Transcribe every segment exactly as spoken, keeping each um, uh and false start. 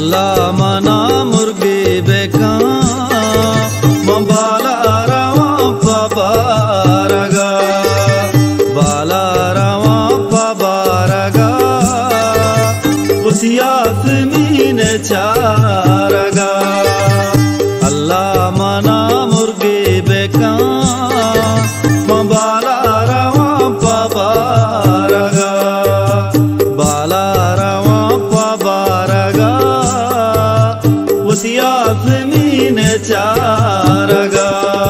अल्लाह मना मुर्गे बेका बाला रवा पबारगा बाला रवा पबारगा यास्मीन चारगा अल्लाह मना मुर्गे बेका बाला रवा पबारगा बाला रवा पबारगा उस यास्मीन चारगा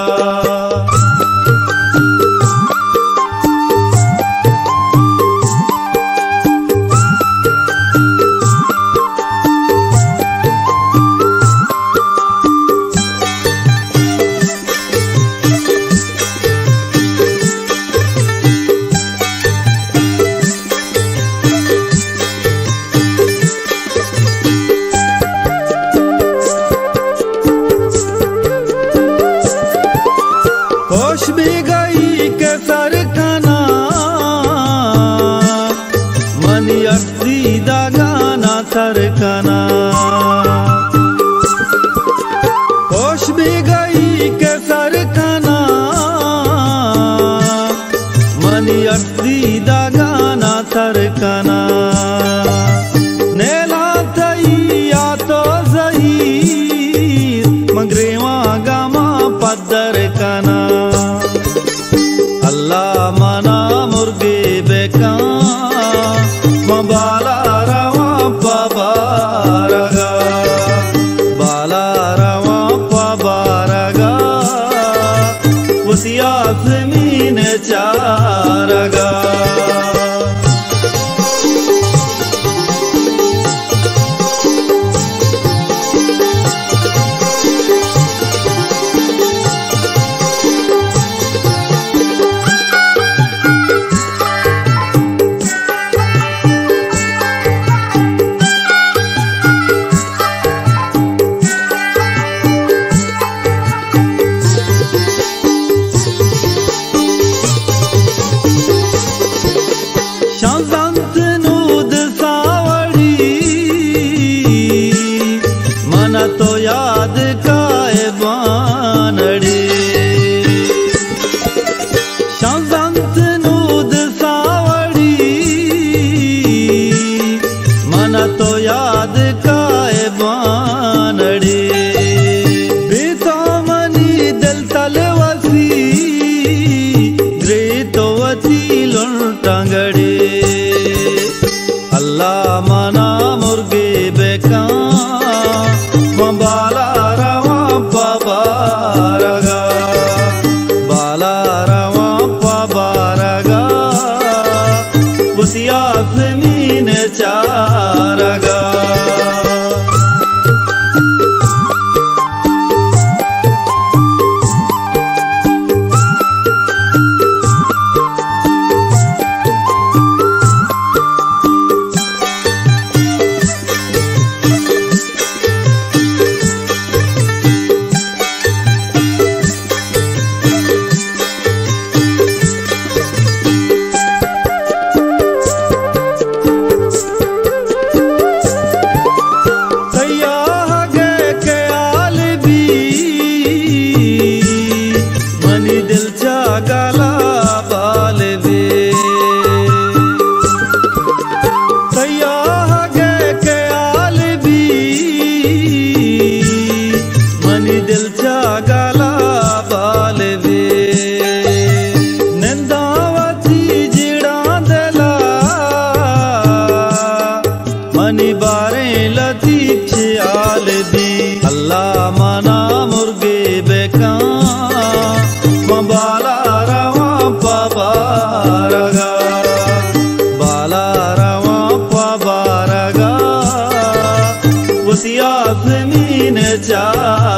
होश भी गई के सर कना मनी अर्थी दागाना सर कना होश भी गई के सर कना मनी अर्थी दागाना सर कना नेला थई या तो सही मगरेवा गामा पदर कना अल्लाह मना मुर्गे बेका बाला रवा पबारगा बाला रवा पबारगा उस यास्मीन चारगा तो याद काए बानड़े शांत नूद सावड़ी मना तो याद काए बानड़े बेतो मनी दिल तलवसी ग्रे तो वती लुंटांगड़े अल्लाह मना मुर्गे बेका बाला रवा पबारगा बाला रवा पबारगा उस यास्मीन चारगा गला बाल बे सयाह गे के आल भी मनी दिल चा गला बाल बे नंदावती जिड़ा दला मनी बारे लती ख्याल भी अल्लाह मना मुर्गे बेका बाला रवा पबारगा बाला रवा पबारगा उस यास्मीन चारगा।